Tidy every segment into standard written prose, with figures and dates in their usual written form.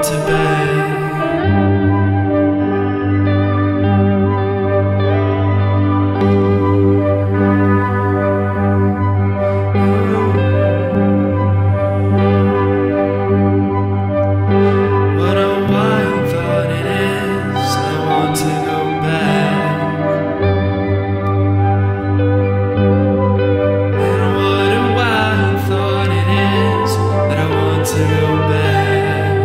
to bed. What a wild thought it is, I want to go back. And what a wild thought it is that I want to go back.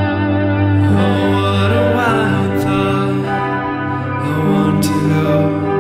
Oh, what a wild thought, I want to go back.